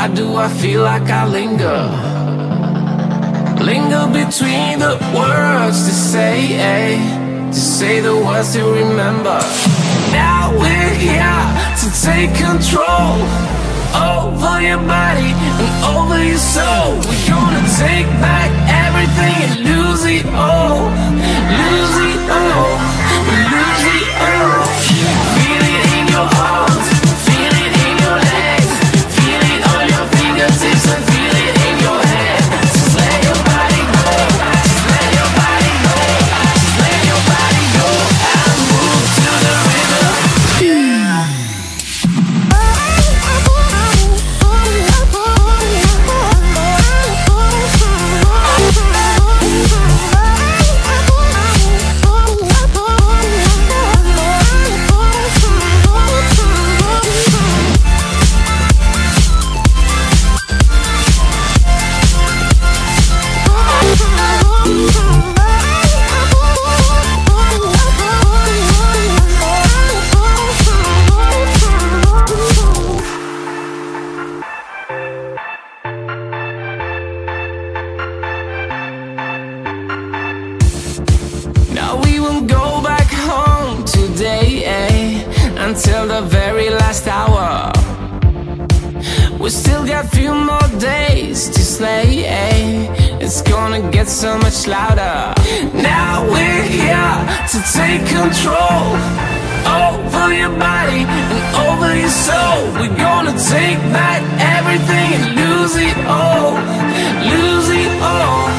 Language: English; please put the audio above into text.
Why do I feel like I linger? Linger between the words to say the words to remember. Now we're here to take control over your body and over your soul. We're gonna take back everything and lose it all. Lose it all. Lose it all. Feel it in your arms, feel it in your legs, feel it on your fingertips and feel it in your head. Just let your body go, just let your body go, just let your body go and move to the rhythm. Yeah. Now we won't go back home today, until the very last hour. We still got few more days to slay, it's gonna get so much louder. Now we're here to take control over your body and over your soul. We're gonna take back everything and lose it all. Lose it all.